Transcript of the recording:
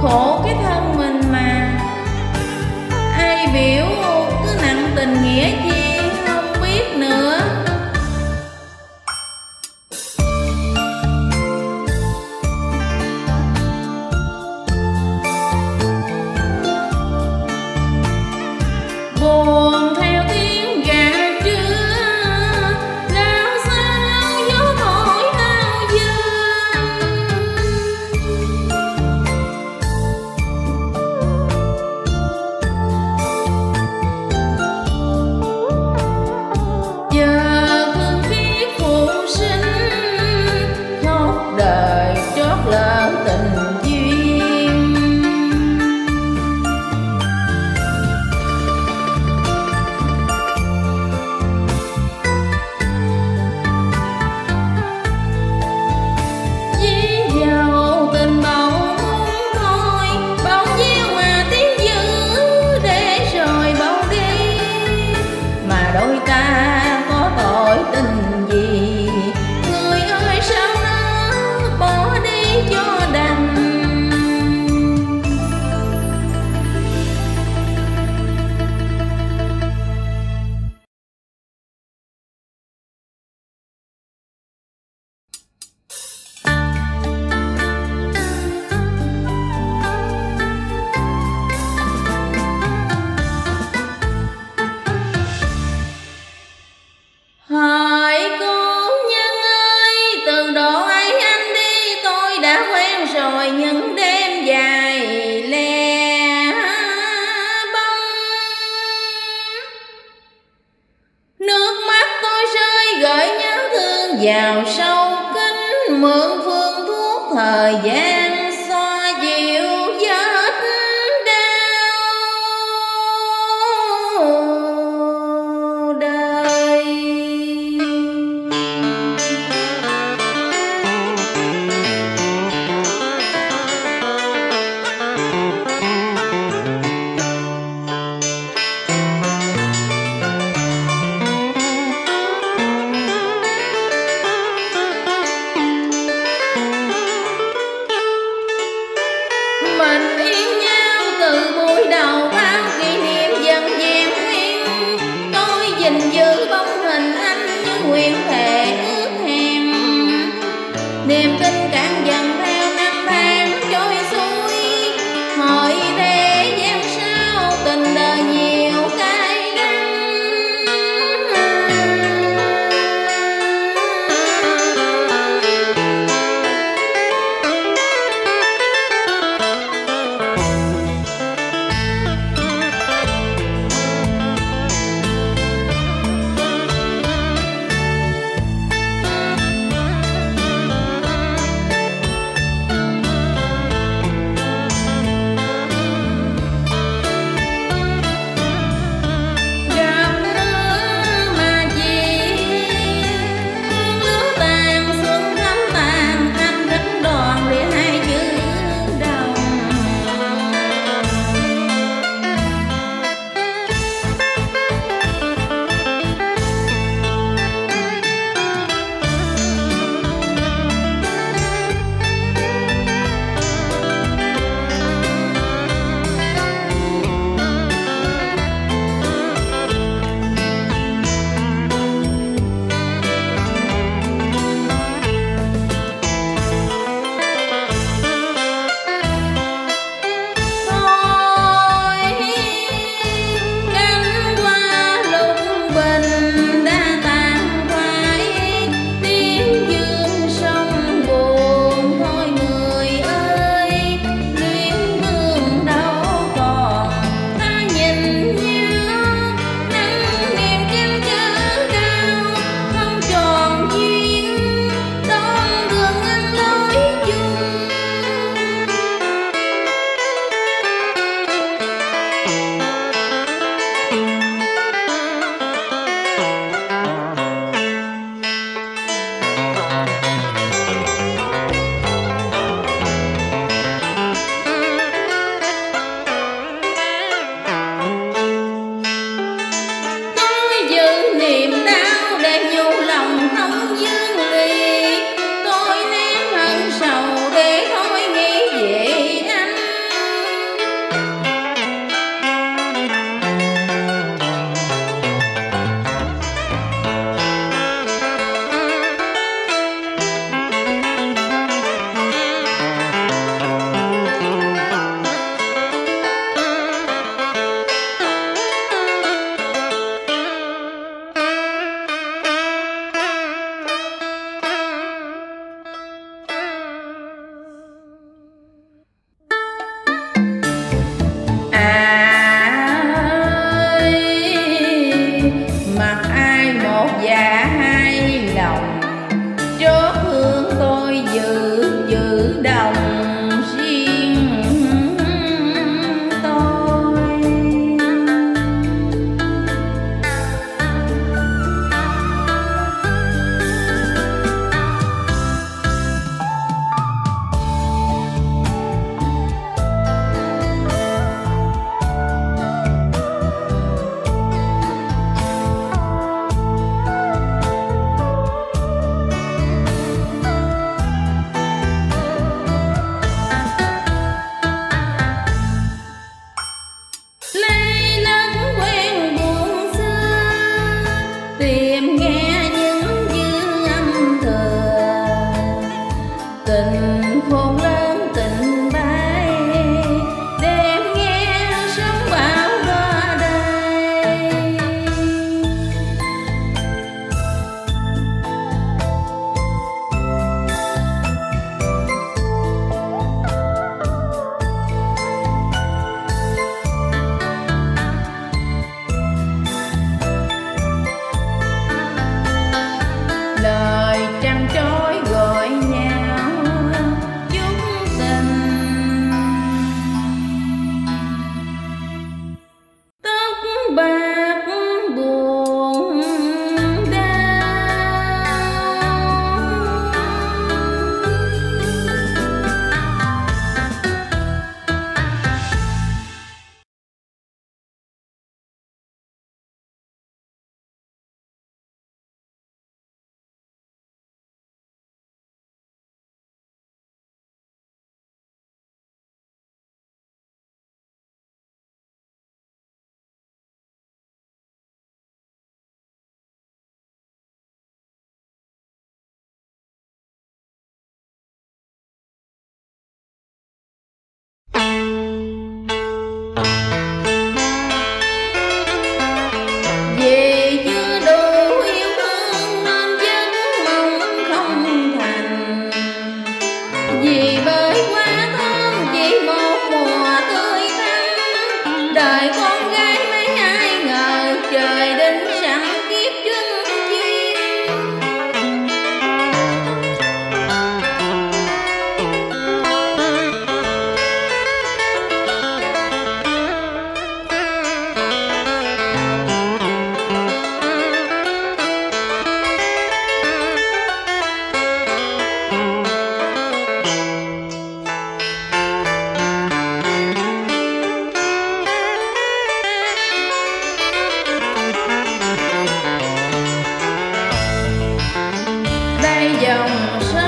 khổ cái thân mình mà. Ai biểu cứ nặng tình nghĩa chi không biết nữa. Buồn theo tiếng gà trưa, lao sao gió thổi ao dương. Giờ thương biết phụ sinh, khóc đời trót lỡ tình duyên. Dí dầu tình bầu muốn thôi, bao nhiêu mà tiếng dữ để rồi bao đi. Mà đôi ta có tội tình gì, người ơi sao nó bỏ đi cho đành. Hỏi cô nhân ơi, từ độ ấy anh đi tôi đã quen rồi những đêm dài lẻ bóng. Nước mắt tôi rơi gợi nhớ thương vào sâu kín, mượn phương thuốc thời gian xoa dịu vết đau đời. Mình yêu nhau từ buổi đầu, bao kỷ niệm dần vẹn nguyên. Tôi gìn giữ bóng hình anh như nguyện thề ước hẹn. Niềm tin càng dần theo năm tháng trôi xuôi, hỏi thế gian sao tình đời nhiều cay đắng. mặt ai một dạ hai lòng, chót hương tôi giữ đồng riêng tôi. Tìm nghe những dư âm thừa, tình khôn lớn tình bay, đêm nghe sóng bão qua đây. Lời trăng trối gọi nhau chúc tình, tóc bạc buồn đau. Vì chưa đủ yêu thương nên giấc mong không thành, vì bởi quá thương chỉ một mùa tươi thắm. Đời con gái mấy ai ngờ trời định sẵn kiếp chân chim. Đây dòng sông